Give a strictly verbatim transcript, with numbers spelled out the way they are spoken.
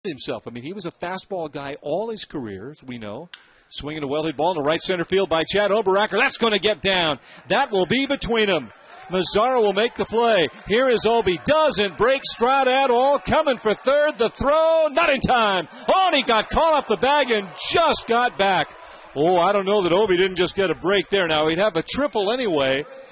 himself. I mean, he was a fastball guy all his career, as we know. Swinging a well-hit ball in the right center field by Chad Oberacker. That's going to get down. That will be between them. Mazzara will make the play. Here is Obi. Doesn't break stride at all. Coming for third. The throw. Not in time. Oh, and he got caught off the bag and just got back. Oh, I don't know that Obi didn't just get a break there. Now, he'd have a triple anyway.